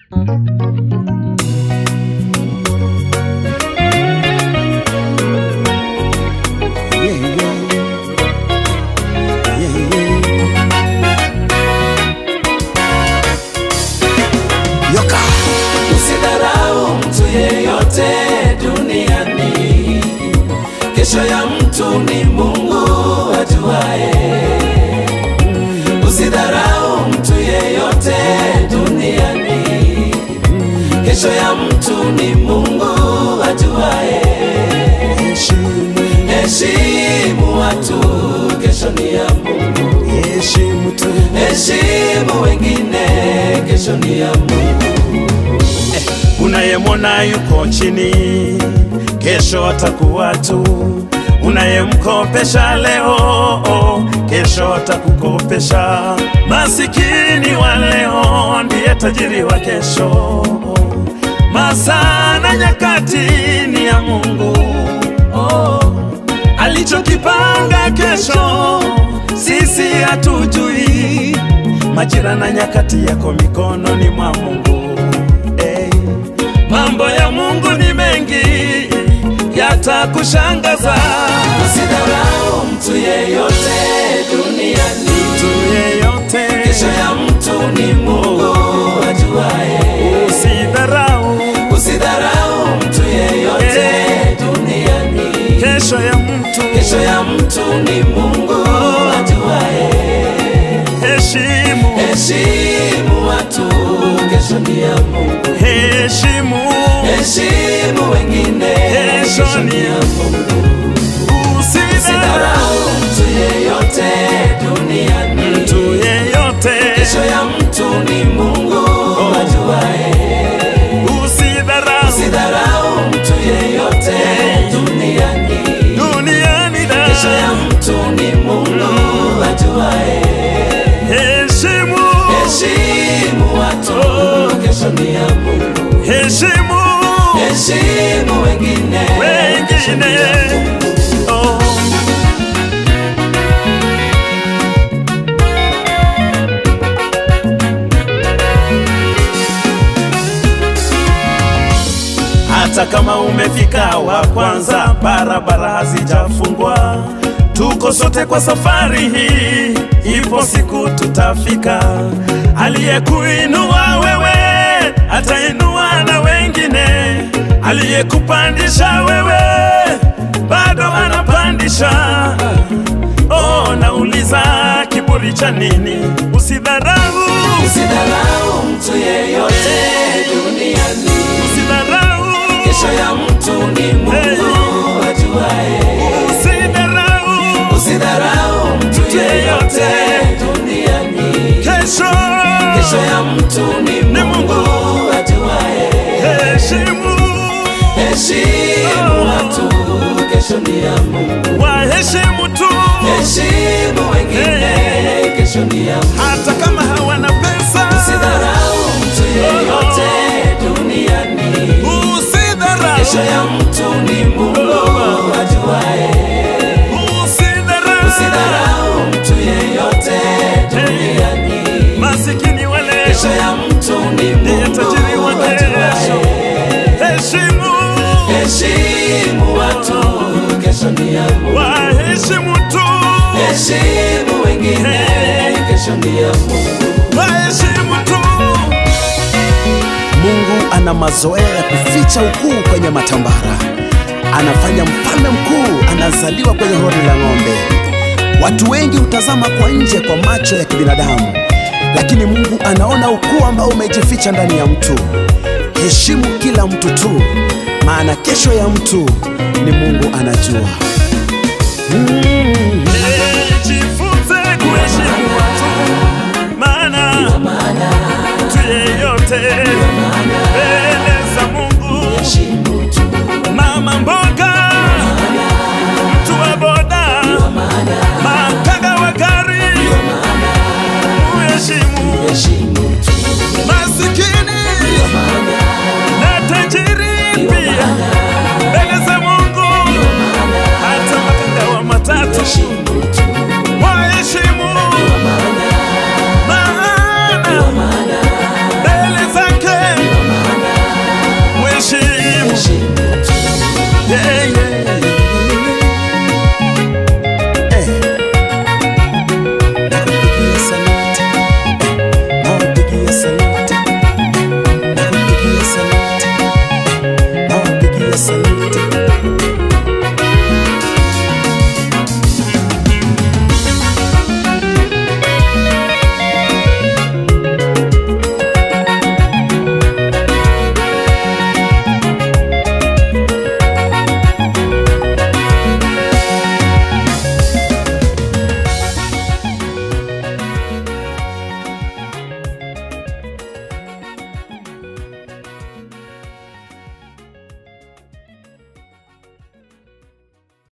Usidharau mtu yeyote duniani, kesho ya mtu ni Mungu ajuaye. Usidharau mtu yeyote duniani, kesho ya mtu ni Mungu ajuaye. Heshimu watu, kesho ni ya Mungu. Heshimu wengine, kesho ni ya Mungu. Unayemwona yuko chini, kesho atakuwa tu. Unayemkopesha leo, kesho atakukopesha. Masikini wa leo ndiye tajiri wa kesho. Masaa na nyakati ni ya Mungu. Alichokipanga kesho sisi hatujui. Majira na nyakati yako mikononi mwa Mungu. Mambo ya Mungu ni mengi, yatakushangaza. Usidharau mtu yeyote duniani, kesho ya mtu ni Mungu ajuaye. Usidharau mtu yeyote duniani, kesho ya mtu ni Mungu ajuaye. Heshimu watu, kesho ni ya Mungu. Heshimu wengine, kesho ni ya Mungu. Usidharau mtu yeyote duniani, kesho ya mtu ni Mungu ajuaye. Usidharau mtu yeyote duniani, kesho ya mtu ni Mungu ajuaye. Heshimu watu, kesho ni ya Mungu. Heshimu wengine, kesho ni ya Mungu. Hata kama umefika wa kwanza, barabara hazijafungwa. Tuko sote kwa safari hii, ipo siku tutafika. Aliyekuinua wewe atainua na wengine. Aliyekupandisha wewe bado anapandisha. Nauliza kiburi cha nini? Usidharau mtu yeyote duniani, kesho ya mtu ni Mungu ajuaye. Usidharau mtu yeyote duniani, kesho ya mtu ni Mungu ajuaye. Heshimu watu, kesho ni ya Mungu. Heshimu wengine, kesho ni ya Mungu. Hata kama hawana pesa. Usidharau mtu yeyote duniani, kesho ya mtu ni Mungu ajuaye. Usidharau mtu yeyote duniani, masikini wale, kesho ya mtu ni Mungu ajuaye. Heshimu watu, kesho ni ya Mungu. Heshimu wengine, kesho ni ya Mungu. Mungu ana mazoea ya kuficha ukuu kwenye matambara. Anafanya mfalme mkuu anazaliwa kwenye hori la ng'ombe. Watu wengi hutazama kwa nje kwa macho ya kibinadamu, lakini Mungu anaona ukuu ambao umejificha ndani ya mtu. Heshimu kila mtu tu, maana kesho ya mtu ni Mungu anajua. Jifunze kuheshimu watu, maana mtu yeyote